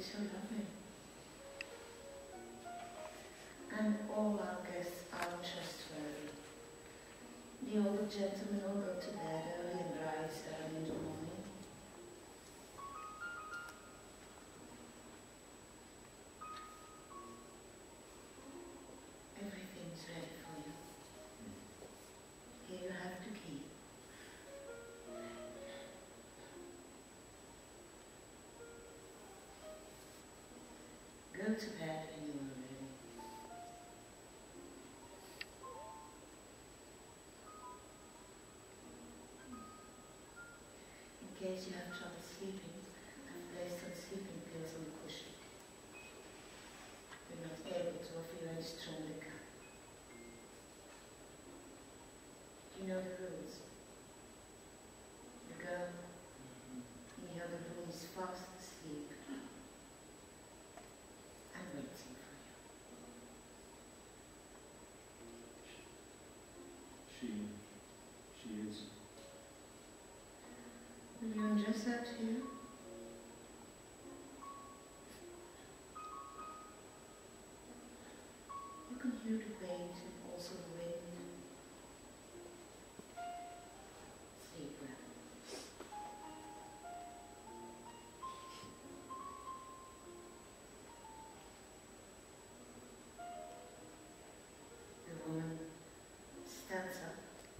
so lovely. And all our guests are trustworthy. The older gentlemen will go to bed early and rise early in the morning. Everything's ready for you. Here you have the key. Go to bed when you are ready. In case you have trouble sleeping, I've placed some sleeping pills on the cushion. We're not able to offer you any strong liquor. You know the rules. The girl in the other room is fast asleep. I'm waiting for you. She is. Will you undress out here? You can hear the waves and also the wind. Sleep well. The woman stands up,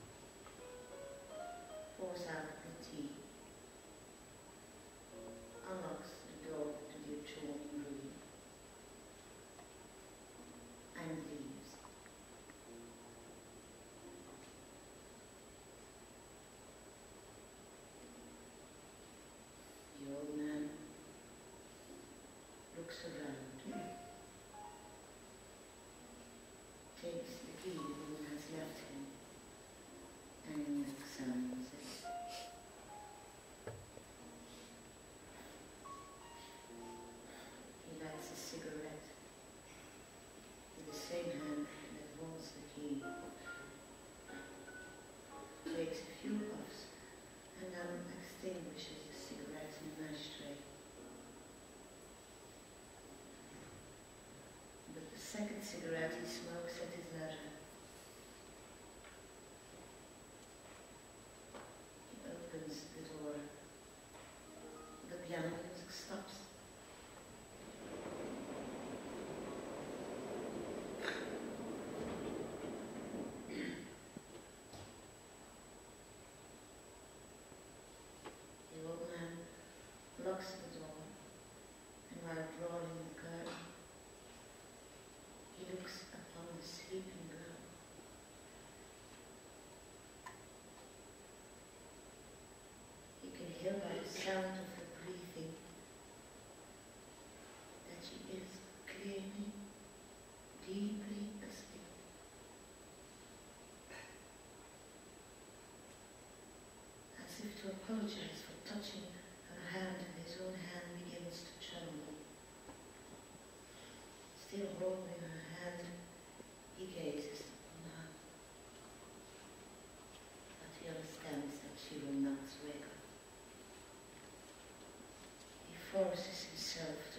pours out the tea, unlocks the door to the adjoining room, and leaves. The old man looks around, takes the key the woman has left him, and examines it. He lights a cigarette with the same hand that holds the key. Takes a few puffs and then extinguishes the cigarette in an ashtray. But the second cigarette he smokes at his leisure. He opens the door. The piano music stops. The old man locks the door, and while drawing the curtain, he looks upon the sleeping girl. He can hear by the sound of her breathing that she is clearly, deeply asleep. As if to apologize for touching her hand, and his own hand begins to tremble. Still holding her hand, he gazes upon her. But he understands that she will not wake up. He forces himself